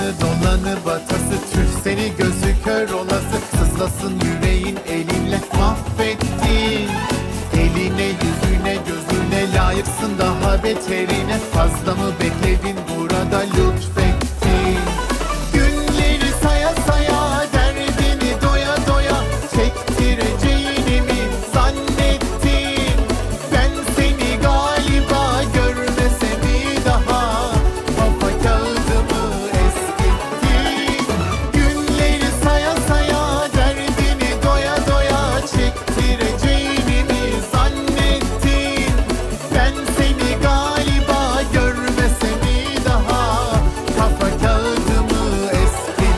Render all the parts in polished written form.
Yalanı dolanı batası, tüh seni gözü kör olası. Sızlasın yüreğin elinle, mahvettin. Eline yüzüne gözüne layıksın daha beterine. Fazla mı bekledin burada, lütfettin. Günleri saya saya, derdini doya doya çektireceğini mi zannettin? Ben seni galiba görmesem bir daha, kafa kağıdımı eskittin. Günleri saya saya, derdini doya doya çektireceğini mi zannettin? Ben seni galiba görmesem bir daha, kafa kağıdımı eskittin.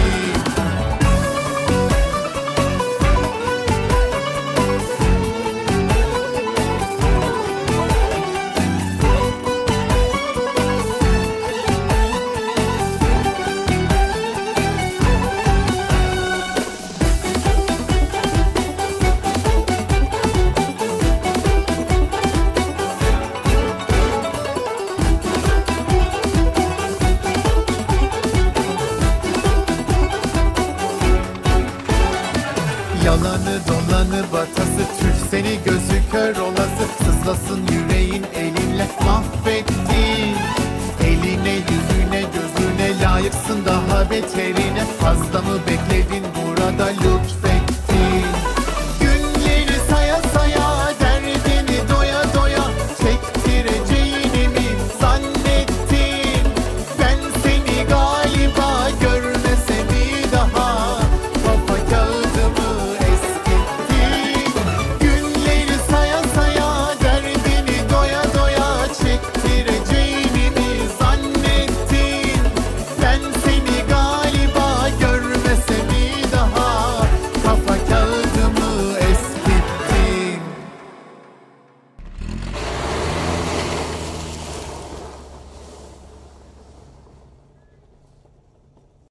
Yalanı dolanı batası, tüh seni gözü kör olası. Sızlasın yüreğin elinle, mahvettin. Eline yüzüne gözüne layıksın daha beterine. Fazla mı bekledin burada, lütfettin. Günleri saya saya, derdini doya doya çektireceğini mi zannettin? Ben seni galiba görmesem bir daha, kafa kağıdımı eskittin. Günleri saya saya, derdini doya doya çektireceğini mi zannettin? Ben seni galiba görmesem bir daha, kafa